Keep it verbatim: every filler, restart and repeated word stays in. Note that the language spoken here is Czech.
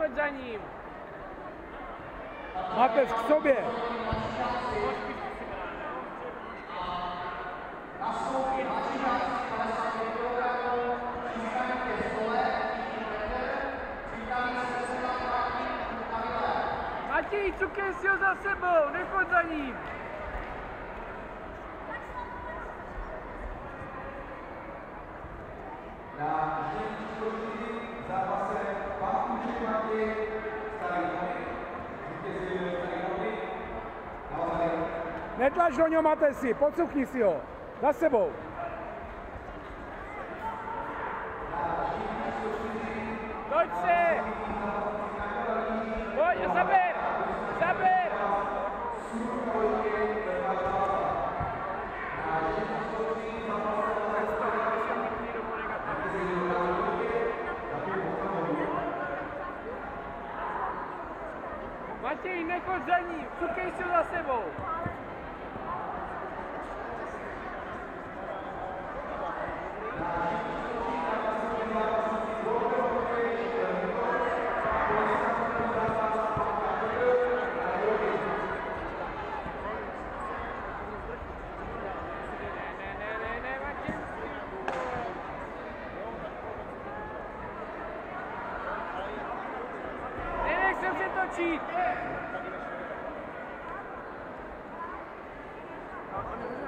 nechoď za ním. Mateš k sobě. Matěj, cukej si ho za sebou, nechoď za ním. Na čtyři zápase pan Kůček Matěj, Starý Hony, vítězí Starý Hony, naozaj. Netlač do něho, Matesi, pocukni si ho. Za sebou. Toď se! Pojď a zaber! Zaber! Matěj, nechoď za ním, cukej si ho za sebou. Nenech se přetočit!